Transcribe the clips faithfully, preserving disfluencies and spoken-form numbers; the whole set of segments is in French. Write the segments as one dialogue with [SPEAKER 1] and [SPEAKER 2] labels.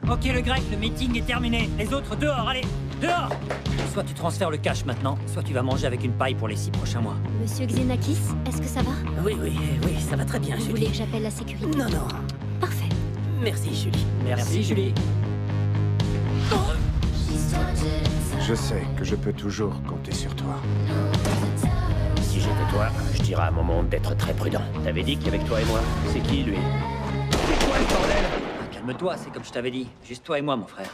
[SPEAKER 1] Ok, le grec, le meeting est terminé. Les autres, dehors, allez, dehors. Soit tu transfères le cash maintenant, soit tu vas manger avec une paille pour les six prochains mois.
[SPEAKER 2] Monsieur Xenakis, est-ce que ça va?
[SPEAKER 3] Oui, oui, oui, ça va très bien,
[SPEAKER 2] Vous
[SPEAKER 3] Julie.
[SPEAKER 2] voulez que j'appelle la sécurité?
[SPEAKER 3] Non, non.
[SPEAKER 2] Parfait.
[SPEAKER 3] Merci, Julie.
[SPEAKER 1] Merci, Julie.
[SPEAKER 4] Je sais que je peux toujours compter sur toi.
[SPEAKER 5] Si j'étais toi, je dirais à mon monde d'être très prudent. T'avais dit qu'avec toi et moi, c'est qui, lui? C'est quoi le bordel?
[SPEAKER 1] Ah, calme-toi, c'est comme je t'avais dit. Juste toi et moi, mon frère.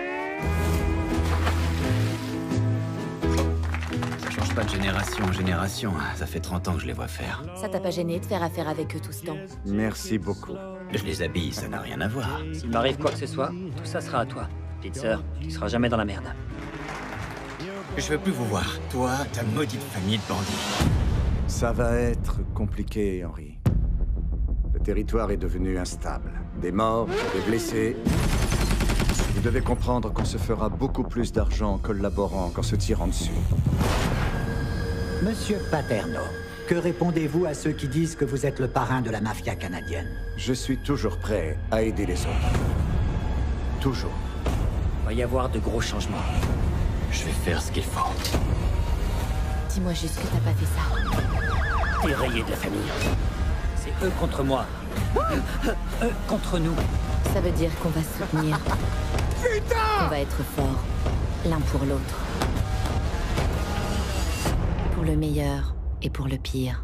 [SPEAKER 6] Ça change pas de génération en génération. Ça fait trente ans que je les vois faire.
[SPEAKER 7] Ça t'a pas gêné de faire affaire avec eux tout ce temps?
[SPEAKER 4] Merci beaucoup.
[SPEAKER 6] Je les habille, ça n'a rien à voir.
[SPEAKER 1] S'il m'arrive quoi que ce soit, tout ça sera à toi. Petite sœur, tu seras jamais dans la merde.
[SPEAKER 6] Je veux plus vous voir. Toi, ta maudite famille de bandits.
[SPEAKER 4] Ça va être compliqué, Henry. Le territoire est devenu instable. Des morts, des blessés. Vous devez comprendre qu'on se fera beaucoup plus d'argent en collaborant qu'en se tirant dessus.
[SPEAKER 8] Monsieur Paterno, que répondez-vous à ceux qui disent que vous êtes le parrain de la mafia canadienne?
[SPEAKER 4] Je suis toujours prêt à aider les autres. Toujours.
[SPEAKER 1] Il va y avoir de gros changements.
[SPEAKER 6] Je vais faire ce qu'il faut.
[SPEAKER 7] Dis-moi juste que t'as pas fait ça.
[SPEAKER 5] T'es rayé de la famille.
[SPEAKER 1] C'est eux contre moi. Eux contre nous.
[SPEAKER 7] Ça veut dire qu'on va se soutenir. Putain! On va être forts, l'un pour l'autre. Pour le meilleur et pour le pire.